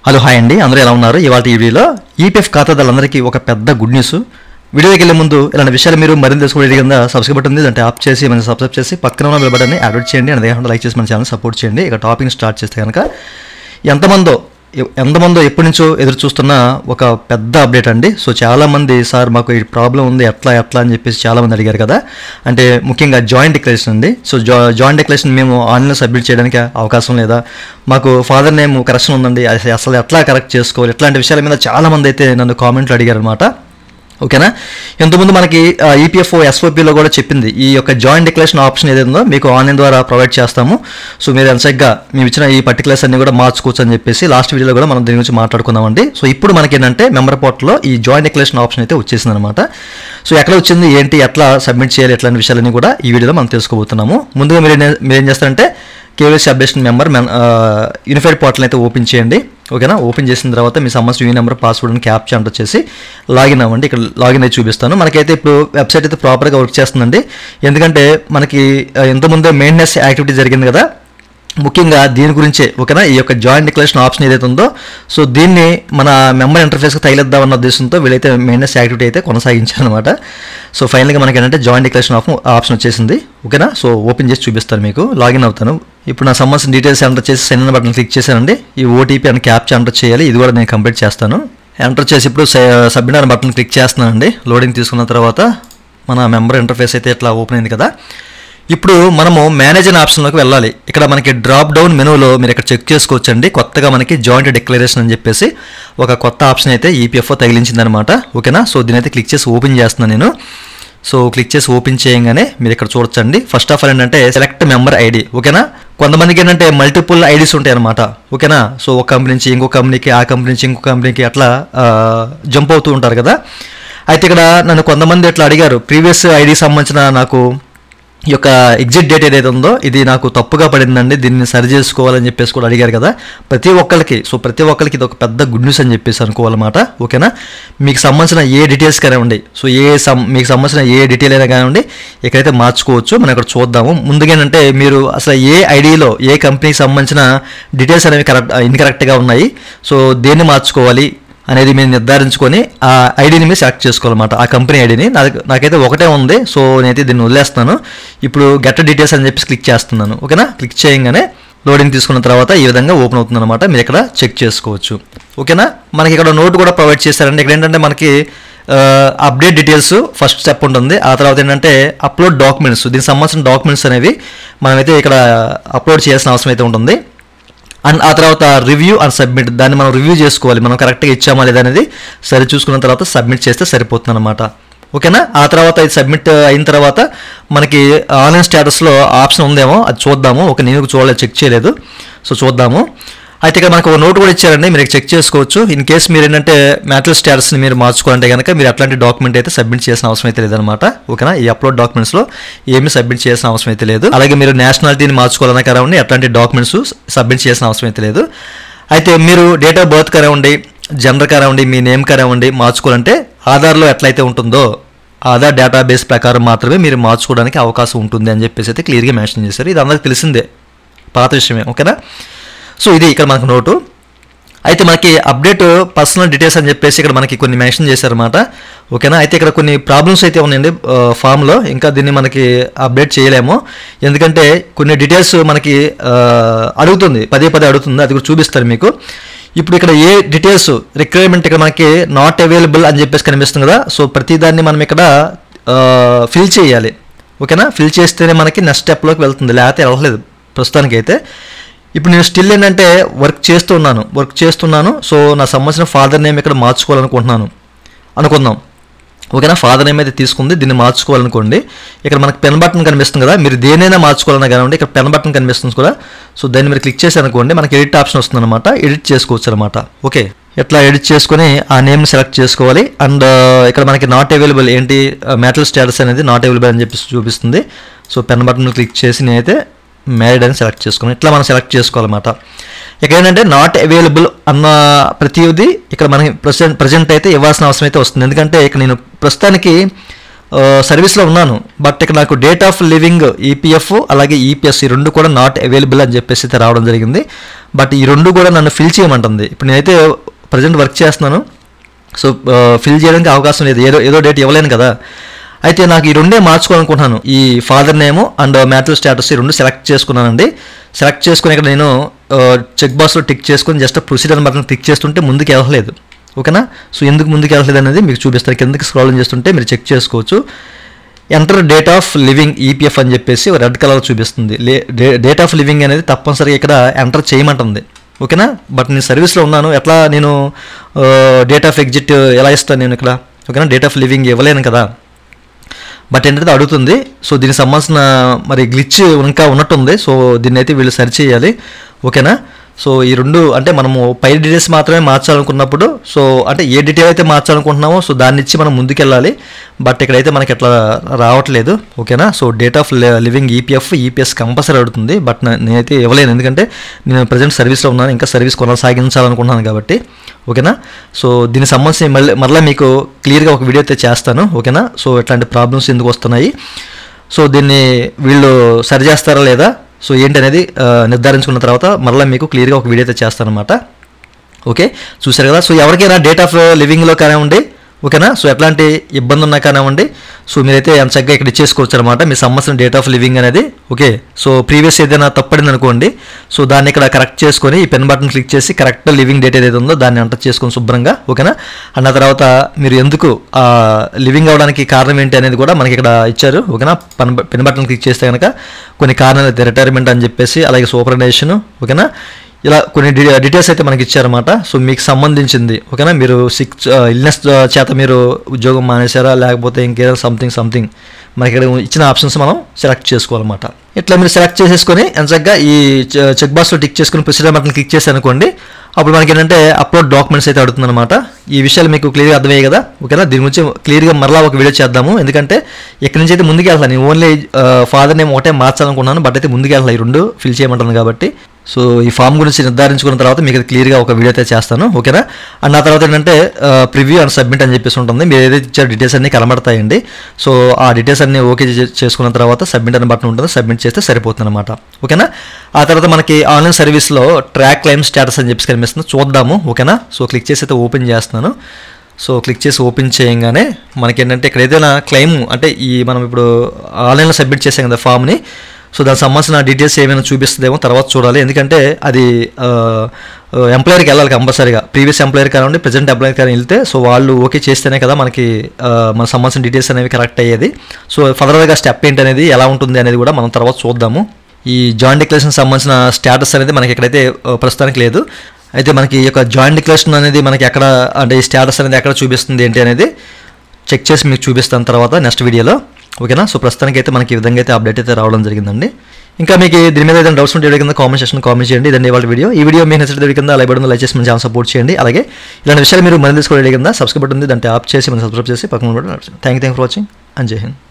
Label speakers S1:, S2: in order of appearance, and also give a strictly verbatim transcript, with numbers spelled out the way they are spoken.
S1: Hello hi అండి, అందరూ ఎలా ఉన్నారు? ఇవాళ ఈ వీడియోలో ఈపీఎఫ్ ఖాతాదారులందరికీ ఒక పెద్ద గుడ్ న్యూస్. వీడియోకి వెళ్ళే ముందు ఇలాంటి విషయాలు మీరు మరింత తెలుసుకోవడానికి కింద సబ్స్క్రైబ్ బటన్ ఉంది, అంటే ఆప్ చేసి మన సబ్స్క్రైబ్ చేసి పక్కన ఉన్న బెల్ బటన్ని యాక్టివేట్ చేయండి. అదే కాకుండా లైక్ చేసి మన ఛానల్ సపోర్ట్ చేయండి. ఇక టాపిక్ స్టార్ట్ చేస్తే కనుక ఎంతమందో ఎంతమందో ఎప్పటి నుంచో ఎదురు చూస్తున్న ఒక పెద్ద అప్డేట్ అండి. సో చాలామంది సార్ మాకు ఈ ప్రాబ్లం ఉంది ఎట్లా ఎట్లా అని చెప్పేసి చాలామంది అడిగారు కదా. అంటే ముఖ్యంగా జాయింట్ డిక్లరేషన్ అండి. సో జా జాయింట్ డిక్లరేషన్ మేము ఆన్లైన్లో సబ్మిట్ చేయడానికి అవకాశం లేదా, మాకు ఫాదర్ నేమ్ కరెక్షన్ ఉందండి, అసలు ఎట్లా కరెక్ట్ చేసుకోవాలి, ఇట్లాంటి విషయాల మీద చాలామంది అయితే నన్ను కామెంట్లు అడిగారు అనమాట. ఓకేనా, ఇంతకుముందు మనకి ఈపీఎఫ్ఓ ఎస్ఓపిలో కూడా చెప్పింది ఈ యొక్క జాయింట్ డిక్లరేషన్ ఆప్షన్ ఏదైందో మీకు ఆన్లైన్ ద్వారా ప్రొవైడ్ చేస్తాము. సో మీరు ఎంచక్గా మేము ఇచ్చిన ఈ పర్టికులర్స్ అన్ని కూడా మార్చుకోవచ్చు అని చెప్పేసి లాస్ట్ వీడియోలో కూడా మనం దీని గురించి మాట్లాడుకుందామండి. సో ఇప్పుడు మనకి ఏంటంటే మెంబర్ పోర్టల్లో ఈ జాయింట్ డిక్లరేషన్ ఆప్షన్ అయితే వచ్చేసింది అనమాట. సో ఎక్కడ వచ్చింది, ఏంటి, ఎట్లా సబ్మిట్ చేయాలి, ఇట్లాంటి విషయాలన్నీ కూడా ఈ వీడియోలో మనం తెలుసుకోబోతున్నాము. ముందుగా మీరు మీరు ఏం చేస్తారంటే KYC updation member unified portal అయితే ఓపెన్ చేయండి. ఓకేనా, ఓపెన్ చేసిన తర్వాత మీ సంబంధించిన యూని నెంబర్ పాస్వర్డ్ క్యాప్చా అంటే వచ్చేసి లాగిన్ అవ్వండి. ఇక్కడ లాగిన్ అయితే చూపిస్తాను. మనకైతే ఇప్పుడు వెబ్సైట్ అయితే ప్రాపర్గా వర్క్ చేస్తుందండి. ఎందుకంటే మనకి ఇంతకుముందే మెయింటెనెన్స్ యాక్టివిటీ జరిగింది కదా, ముఖ్యంగా దీని గురించే. ఓకేనా, ఈ యొక్క జాయింట్ డిక్లరేషన్ ఆప్షన్ ఏదైతే ఉందో సో దీన్ని మన మెంబర్ ఇంటర్ఫేస్కి తగిలిద్దామన్న ఉద్దేశంతో వీళ్ళైతే మెయింటెనెన్స్ యాక్టివిటీ అయితే కొనసాగించారనమాట. సో ఫైనల్గా మనకి ఏంటంటే జాయింట్ డిక్లరేషన్ ఆఫ్ ఆప్షన్ వచ్చేసింది. ఓకేనా, సో ఓపెన్ చేసి చూపిస్తాను, మీకు లాగిన్ అవుతాను. ఇప్పుడు నా సంబంధించిన డీటెయిల్స్ ఎంటర్ చేసి సెండ్ అనే బటన్ క్లిక్ చేశానండి. ఈ ఓటీపీ అని క్యాప్చా ఎంటర్ చేయాలి, ఇది కూడా నేను కంప్లీట్ చేస్తాను. ఎంటర్ చేసి ఇప్పుడు సబ్మిట్ అనే బటన్ క్లిక్ చేస్తున్నానండి. లోడింగ్ తీసుకున్న తర్వాత మన మెంబర్ ఇంటర్ఫేస్ అయితే ఇట్లా ఓపెన్ అయింది కదా. ఇప్పుడు మనము మేనేజ్ అనే ఆప్షన్లోకి వెళ్ళాలి. ఇక్కడ మనకి డ్రాప్ డౌన్ మెనూలో మీరు ఇక్కడ చెక్ చేసుకోవచ్చండి. కొత్తగా మనకి జాయింట్ డిక్లరేషన్ అని చెప్పేసి ఒక కొత్త ఆప్షన్ అయితే ఈపీఎఫ్ఓ తగిలించిందనమాట. ఓకేనా, సో దీని అయితే క్లిక్ చేసి ఓపెన్ చేస్తున్నాను నేను. సో క్లిక్ చేసి ఓపెన్ చేయగానే మీరు ఇక్కడ చూడొచ్చండి. ఫస్ట్ ఆఫ్ ఆల్ ఏంటంటే సెలెక్ట్ మెంబర్ ఐడి. ఓకేనా, కొంతమందికి ఏంటంటే మల్టిపుల్ ఐడీస్ ఉంటాయి అనమాట. ఓకేనా, సో ఒక కంపెనీ నుంచి ఇంకో కంపెనీకి, ఆ కంపెనీ నుంచి ఇంకో కంపెనీకి అట్లా జంప్ అవుతూ ఉంటారు కదా. అయితే ఇక్కడ నన్ను కొంతమంది ఇట్లా అడిగారు, ప్రీవియస్ ఐడి సంబంధించిన నాకు ఈ యొక్క ఎగ్జిట్ డేట్ ఏదైతే ఉందో ఇది నాకు తప్పుగా పడిందండి, దీన్ని సరి చేసుకోవాలని చెప్పేసి కూడా అడిగారు కదా ప్రతి ఒక్కరికి. సో ప్రతి ఒక్కరికి ఇది ఒక పెద్ద గుడ్ న్యూస్ అని చెప్పేసి అనుకోవాలన్నమాట. ఓకేనా, మీకు సంబంధించిన ఏ డీటెయిల్స్ కానివ్వండి, సో ఏ సం మీకు సంబంధించిన ఏ డీటెయిల్ అయినా కానివ్వండి ఇక్కడైతే మార్చుకోవచ్చు. మనం ఇక్కడ చూద్దాము. ముందుగా ఏంటంటే మీరు అసలు ఏ ఐడిలో ఏ కంపెనీకి సంబంధించిన డీటెయిల్స్ అనేవి కరెక్ట్ ఇన్కరెక్ట్గా ఉన్నాయి, సో దేన్ని మార్చుకోవాలి అనేది మీరు నిర్ధారించుకొని ఆ ఐడిని మీరు సెలెక్ట్ చేసుకోవాలన్నమాట. ఆ కంపెనీ ఐడిని నాకు నాకైతే ఒకటే ఉంది, సో నేనైతే దీన్ని వదిలేస్తాను. ఇప్పుడు గెట్ డీటెయిల్స్ అని చెప్పేసి క్లిక్ చేస్తున్నాను. ఓకేనా, క్లిక్ చేయగానే లోడింగ్ తీసుకున్న తర్వాత ఈ విధంగా ఓపెన్ అవుతుంది అనమాట. మీరు ఇక్కడ చెక్ చేసుకోవచ్చు. ఓకేనా, మనకి ఇక్కడ నోట్ కూడా ప్రొవైడ్ చేశారండి. ఇక్కడ ఏంటంటే మనకి అప్డేట్ డీటెయిల్స్ ఫస్ట్ స్టెప్ ఉంటుంది. ఆ తర్వాత ఏంటంటే అప్లోడ్ డాక్యుమెంట్స్, దీనికి సంబంధించిన డాక్యుమెంట్స్ అనేవి మనమైతే ఇక్కడ అప్లోడ్ చేయాల్సిన అవసరం అయితే ఉంటుంది. అండ్ ఆ తర్వాత రివ్యూ అండ్ సబ్మిట్, దాన్ని మనం రివ్యూ చేసుకోవాలి, మనం కరెక్ట్గా ఇచ్చామా లేదా అనేది సరి చూసుకున్న తర్వాత సబ్మిట్ చేస్తే సరిపోతుంది అనమాట. ఓకేనా, ఆ తర్వాత ఇది సబ్మిట్ అయిన తర్వాత మనకి ఆన్లైన్ స్టేటస్లో ఆప్షన్ ఉందేమో అది చూద్దాము. ఓకే, నేను చూడలేదు, చెక్ చేయలేదు, సో చూద్దాము. అయితే ఇక్కడ మనకు ఒక నోట్ కూడా ఇచ్చారండి, మీరు చెక్ చేసుకోవచ్చు. ఇన్ కేసు మీరు ఏంటంటే మ్యాటల్ స్టేటస్ని మీరు మార్చుకోవాలంటే కనుక మీరు అట్లాంటి డాక్యుమెంట్ అయితే సబ్మిట్ చేసిన అవసరం అయితే లేదనమాట. ఓకేనా, ఈ అప్లోడ్ డాక్యుమెంట్స్లో ఏమీ సబ్మిట్ చేసిన అవసరం అయితే లేదు. అలాగే మీరు నేషనాలిటీని మార్చుకోవాలన్నా కానివ్వండి అట్లాంటి డాక్యుమెంట్స్ సబ్మిట్ చేసిన అవసరం అయితే లేదు. అయితే మీరు డేట్ ఆఫ్ బర్త్ కానివ్వండి, జెండర్ కానివ్వండి, మీ నేమ్ కానివ్వండి మార్చుకోవాలంటే ఆధార్లో ఎట్లయితే ఉంటుందో ఆధార్ డేటాబేస్ ప్రకారం మాత్రమే మీరు మార్చుకోవడానికి అవకాశం ఉంటుంది అని చెప్పేసి అయితే క్లియర్గా మెన్షన్ చేశారు. ఇది అందరికీ తెలిసిందే, పాత విషయమే. ఓకేనా, సో ఇది ఇక్కడ మనకు నోటు. అయితే మనకి అప్డేట్ పర్సనల్ డీటెయిల్స్ అని చెప్పేసి ఇక్కడ మనకి కొన్ని మెన్షన్ చేశారన్నమాట. ఓకేనా, అయితే ఇక్కడ కొన్ని ప్రాబ్లమ్స్ అయితే ఉన్నాయండి ఫామ్లో, ఇంకా దీన్ని మనకి అప్డేట్ చేయలేము. ఎందుకంటే కొన్ని డీటెయిల్స్ మనకి అడుగుతుంది, పదే పదే అడుగుతుంది, అది కూడా చూపిస్తారు మీకు. ఇప్పుడు ఇక్కడ ఏ డీటెయిల్స్ రిక్వైర్మెంట్ ఇక్కడ మనకి నాట్ అవైలబుల్ అని చెప్పేసి కనిపిస్తుంది కదా. సో ప్రతిదాన్ని మనం ఇక్కడ ఫిల్ చేయాలి. ఓకేనా, ఫిల్ చేస్తేనే మనకి నెక్స్ట్ స్టెప్లోకి వెళ్తుంది, లేకపోతే వెళ్ళలేదు ప్రస్తుతానికైతే. ఇప్పుడు నేను స్టిల్ ఏంటంటే వర్క్ చేస్తున్నాను వర్క్ చేస్తున్నాను సో నా సంబంధించిన ఫాదర్ నేమ్ ఇక్కడ మార్చుకోవాలనుకుంటున్నాను అనుకుందాం. ఓకేనా, ఫాదర్ నేమ్ అయితే తీసుకుంది, దీన్ని మార్చుకోవాలనుకోండి. ఇక్కడ మనకి పెన్ బటన్ కనిపిస్తుంది కదా, మీరు దేనైనా మార్చుకోవాలన్నా కానివ్వండి ఇక్కడ పెన్ బటన్ కనిపిస్తుంది కూడా. సో దాన్ని మీరు క్లిక్ చేశారనుకోండి మనకి ఎడిట్ ఆప్షన్ వస్తుంది అనమాట, ఎడిట్ చేసుకోవచ్చు అనమాట. ఓకే, ఎట్లా ఎడిట్ చేసుకొని ఆ నేమ్ని సెలెక్ట్ చేసుకోవాలి. అండ్ ఇక్కడ మనకి నాట్ అవైలబుల్ ఏంటి, మ్యాటల్ స్టేటస్ అనేది నాట్ అవైలబుల్ అని చెప్పి చూపిస్తుంది. సో పెన్ బటన్ క్లిక్ చేసి నేనైతే మ్యారీడ్ అని సెలెక్ట్ చేసుకోవాలి. ఇట్లా మనం సెలెక్ట్ చేసుకోవాలన్నమాట. ఇక్కడ ఏంటంటే నాట్ అవైలబుల్ అన్న ప్రతిదీ ఇక్కడ మనకి ప్రజెంట్ ప్రజెంట్ అయితే ఇవ్వాల్సిన అవసరం అయితే వస్తుంది. ఎందుకంటే ఇక్కడ నేను ప్రస్తుతానికి సర్వీస్లో ఉన్నాను, బట్ ఇక్కడ నాకు డేట్ ఆఫ్ లివింగ్ ఈపీఎఫ్ అలాగే ఈపీఎస్ ఈ రెండు కూడా నాట్ అవైలబుల్ అని చెప్పేసి అయితే రావడం జరిగింది. బట్ ఈ రెండు కూడా నన్ను ఫిల్ చేయమంటుంది. ఇప్పుడు నేనైతే ప్రజెంట్ వర్క్ చేస్తున్నాను, సో ఫిల్ చేయడానికి అవకాశం లేదు, ఏదో ఏదో డేట్ ఇవ్వలేను కదా. అయితే నాకు ఈ రెండే మార్చుకోవాలనుకుంటున్నాను, ఈ father name and marital status ఈ రెండు సెలెక్ట్ చేసుకున్నానండి. సెలెక్ట్ చేసుకుని ఇక్కడ నేను చెక్ బాక్స్లో టిక్ చేసుకుని జస్ట్ ప్రొసీజర్ బటన్ క్లిక్ చేస్తుంటే ముందుకు వెళ్ళలేదు. ఓకేనా, సో ఎందుకు ముందుకు వెళ్ళలేదు అనేది మీకు చూపిస్తారు. కిందకి స్క్రోలింగ్ చేస్తుంటే మీరు చెక్ చేసుకోవచ్చు. Enter date of leaving EPF అని చెప్పేసి రెడ్ కలర్ చూపిస్తుంది. డేట్ ఆఫ్ లివింగ్ అనేది తప్పనిసరిగా ఇక్కడ ఎంటర్ చేయమంటుంది. ఓకేనా, బట్ నేను సర్వీస్లో ఉన్నాను, ఎట్లా నేను డేట్ ఆఫ్ ఎగ్జిట్ ఎలా ఇస్తాను నేను ఇక్కడ. ఓకేనా, డేట్ ఆఫ్ లివింగ్ ఇవ్వలేను కదా, బట్ ఏంటంటే అడుగుతుంది. సో దీనికి సంబంధించిన మరి గ్లిచ్ ఇంకా ఉన్నట్టుంది. సో దీన్ని అయితే వీళ్ళు సరి చేయాలి. ఓకేనా, సో ఈ రెండు అంటే మనము పై డీటెయిల్స్ మాత్రమే మార్చాలనుకున్నప్పుడు, సో అంటే ఏ డీటెయిల్ అయితే మార్చాలనుకుంటున్నామో సో దాన్ని ఇచ్చి మనం ముందుకెళ్ళాలి. బట్ ఇక్కడైతే మనకి ఎట్లా రావట్లేదు. ఓకేనా, so date of leaving EPF EPS compulsory అడుగుతుంది, బట్ నేనైతే ఇవ్వలేను ఎందుకంటే నేను ప్రజెంట్ సర్వీస్లో ఉన్నాను, ఇంకా సర్వీస్ కొనసాగించాలనుకుంటున్నాను కాబట్టి. ఓకేనా, సో దీనికి సంబంధించి మళ్ళీ మరలా మీకు క్లియర్గా ఒక వీడియో అయితే చేస్తాను. ఓకేనా, సో ఇట్లాంటి ప్రాబ్లమ్స్ ఎందుకు వస్తున్నాయి, సో దీన్ని వీళ్ళు సరి చేస్తారా లేదా, సో ఏంటనేది నిర్ధారించుకున్న తర్వాత మరలా మీకు క్లియర్గా ఒక వీడియో అయితే చేస్తాను అనమాట. ఓకే, చూసారు కదా. సో ఎవరికైనా డేట్ ఆఫ్ లివింగ్లో కానివ్వండి, ఓకేనా, సో ఎట్లాంటి ఇబ్బంది ఉన్నా కానివ్వండి, సో మీరైతే ఎంత చక్కగా ఇక్కడ ఇచ్చేసుకోవచ్చు అనమాట మీ సంబంధించిన డేట్ ఆఫ్ లివింగ్ అనేది. ఓకే, సో ప్రీవియస్ ఏదైనా తప్పడింది అనుకోండి, సో దాన్ని ఇక్కడ కరెక్ట్ చేసుకొని ఈ పెన్ బటన్ క్లిక్ చేసి కరెక్ట్ లివింగ్ డేట్ ఏదైతే ఉందో దాన్ని ఎంటర్ చేసుకొని శుభ్రంగా. ఓకేనా, అన్న తర్వాత మీరు ఎందుకు లివింగ్ అవ్వడానికి కారణం ఏంటి అనేది కూడా మనకి ఇక్కడ ఇచ్చారు. ఓకేనా, పెన్ పెన్ బటన్ క్లిక్ చేస్తే కనుక కొన్ని కారణాలు అయితే రిటైర్మెంట్ అని చెప్పేసి, అలాగే సూపర్నేషన్, ఓకేనా, ఇలా కొన్ని డీటెయిల్స్ అయితే మనకి ఇచ్చారన్నమాట. సో మీకు సంబంధించింది. ఓకేనా, మీరు సిక్ ఇల్నెస్ చేత మీరు ఉద్యోగం మానేశారా, లేకపోతే ఇంకేదో సంథింగ్ సంథింగ్ మనకి ఇక్కడ ఇచ్చిన ఆప్షన్స్ మనం సెలెక్ట్ చేసుకోవాలన్నమాట. ఇట్లా మీరు సెలెక్ట్ చేసేసుకొని ఎంచక్గా ఈ చెక్ బాక్స్లో టిక్ చేసుకుని ప్రొసీజర్ బటన్ క్లిక్ చేసి అనుకోండి, అప్పుడు మనకి ఏంటంటే అప్లోడ్ డాక్యుమెంట్స్ అయితే అడుగుతుంది అనమాట. ఈ విషయాలు మీకు క్లియర్గా అర్థమయ్యాయి కదా. ఓకేనా, దీని గురించి క్లియర్గా మరలా ఒక వీడియో చేద్దాము, ఎందుకంటే ఇక్కడి నుంచి అయితే ముందుకు వెళ్తాను. నేను ఓన్లీ ఫాదర్ నేమ్ ఒకటే మార్చాలనుకున్నాను, బట్ అయితే ముందుకు వెళ్తాను, ఈ రెండు ఫిల్ చేయమంటాను కాబట్టి. సో ఈ ఫామ్ గురించి నిర్ధారించుకున్న తర్వాత మీకు క్లియర్గా ఒక వీడియో అయితే చేస్తాను. ఓకేనా, అండ్ ఆ తర్వాత ఏంటంటే ప్రివ్యూ అండ్ సబ్మిట్ అని చెప్పేసి ఉంటుంది. మీరు ఏదైతే ఇచ్చారో డీటెయిల్స్ అన్నీ కనబడతాయండి. సో ఆ డీటెయిల్స్ అన్నీ ఓకే చేసుకున్న తర్వాత సబ్మిట్ అనే బటన్ ఉంటుంది, సబ్మిట్ చేస్తే సరిపోతుంది అనమాట. ఓకేనా, ఆ తర్వాత మనకి ఆన్లైన్ సర్వీస్లో ట్రాక్ క్లెయిమ్ స్టేటస్ అని చెప్పేసి కనిపిస్తుంది, చూద్దాము. ఓకేనా, సో క్లిక్ చేసి అయితే ఓపెన్ చేస్తున్నాను. సో క్లిక్ చేసి ఓపెన్ చేయగానే మనకి ఏంటంటే ఇక్కడ ఏదైనా క్లెయిమ్ అంటే ఈ మనం ఇప్పుడు ఆన్లైన్లో సబ్మిట్ చేసాం కదా ఫామ్ని, సో దానికి సంబంధించిన డీటెయిల్స్ ఏమైనా చూపిస్తుందేమో తర్వాత చూడాలి, ఎందుకంటే అది ఎంప్లాయర్కి వెళ్ళాలి కంపల్సరీగా. ప్రీవియస్ ఎంప్లాయర్ కానివ్వండి, ప్రజెంట్ ఎంప్లాయర్ కానీ వెళ్తే సో వాళ్ళు ఓకే చేస్తేనే కదా మనకి మన సంబంధించిన డీటెయిల్స్ అనేవి కరెక్ట్ అయ్యేది. సో ఫర్దర్గా స్టెప్ ఏంటి అనేది ఎలా ఉంటుంది అనేది కూడా మనం తర్వాత చూద్దాము. ఈ జాయింట్ డిక్లరేషన్ సంబంధించిన స్టేటస్ అనేది మనకి ఎక్కడైతే ప్రస్తుతానికి లేదు. అయితే మనకి ఈ యొక్క జాయింట్ డిక్లరేషన్ అనేది మనకి ఎక్కడ అంటే ఈ స్టేటస్ అనేది ఎక్కడ చూపిస్తుంది ఏంటి అనేది చెక్ చేసి మీకు చూపిస్తాను తర్వాత నెక్స్ట్ వీడియోలో. ఓకేనా, సో ప్రస్తుతానికి అయితే మనకి ఈ విధంగా అయితే అప్డేట్ అయితే రావడం జరిగిందండి. ఇంకా మీకు దీని మీద ఏదైనా డౌట్స్ ఉంటే వీడియో కింద కామెంట్ సెక్షన్ కామెంట్ చేయండి. ఇదండి వాళ్ళ వీడియో. ఈ వీడియో మీకు నచ్చితే వీడియో కింద లైక్ బటన్ లైక్ చేసి మన ఛానల్ సపోర్ట్ చేయండి. అలాగే ఇలాంటి విషయాలు మీరు మళ్ళీ తెలుసుకోవడం కింద సబ్స్క్రైబ్ బటన్ ఉంది, దాన్ని ట్యాప్ చేసి మనం సబ్స్క్రైబ్ చేసి పక్కన thank you thank for watching and జై హింద్.